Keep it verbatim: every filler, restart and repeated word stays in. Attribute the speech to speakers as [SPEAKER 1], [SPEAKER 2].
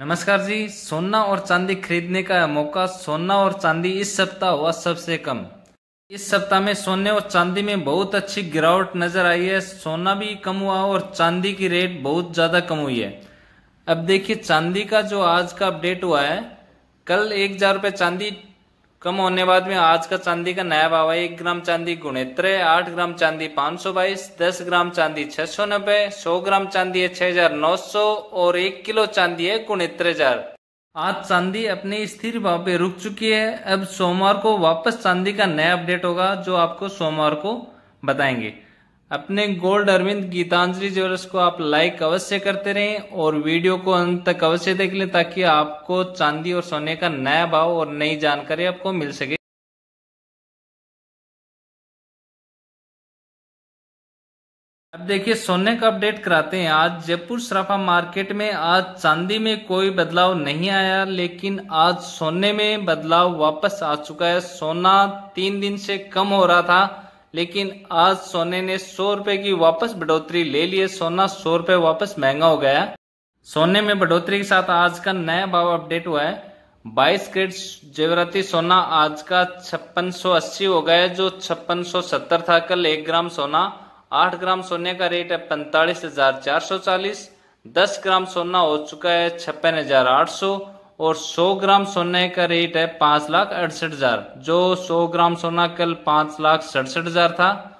[SPEAKER 1] नमस्कार जी। सोना और चांदी खरीदने का मौका। सोना और चांदी इस सप्ताह हुआ सबसे कम। इस सप्ताह में सोने और चांदी में बहुत अच्छी गिरावट नजर आई है। सोना भी कम हुआ और चांदी की रेट बहुत ज्यादा कम हुई है। अब देखिए चांदी का जो आज का अपडेट हुआ है, कल एक हजार रुपये चांदी कम होने बाद में आज का चांदी का नया भाव है। एक ग्राम चांदी गुणित्र आठ ग्राम चांदी पाँच सौ बाईस, दस ग्राम चांदी छह सौ नब्बे, सौ ग्राम चांदी है छह हजार नौ सौ और एक किलो चांदी है गुणित्र हजार। आज चांदी अपने स्थिर भाव पे रुक चुकी है। अब सोमवार को वापस चांदी का नया अपडेट होगा जो आपको सोमवार को बताएंगे। अपने गोल्ड अरविंद गीतांजलि ज्वेलर्स को आप लाइक अवश्य करते रहें और वीडियो को अंत तक अवश्य देख लें ताकि आपको चांदी और सोने का नया भाव और नई जानकारी आपको मिल सके। अब देखिए सोने का अपडेट कराते हैं। आज जयपुर सराफा मार्केट में आज चांदी में कोई बदलाव नहीं आया, लेकिन आज सोने में बदलाव वापस आ चुका है। सोना तीन दिन से कम हो रहा था, लेकिन आज सोने ने सौ रुपए की वापस बढ़ोतरी ले ली है। सोना सौ रुपए वापस महंगा हो गया। सोने में बढ़ोतरी के साथ आज का नया भाव अपडेट हुआ है। बाईस कैरेट जेवराती सोना आज का छप्पन सौ अस्सी हो गया है, जो छप्पन सौ सत्तर था कल। एक ग्राम सोना आठ ग्राम सोने का रेट है पैंतालीस हजार चार सौ चालीस। दस ग्राम सोना हो चुका है छप्पन हजार आठ सौ और सौ ग्राम सोने का रेट है पांच लाख अड़सठ हजार, जो सौ ग्राम सोना कल पांच लाख सड़सठ हजार था।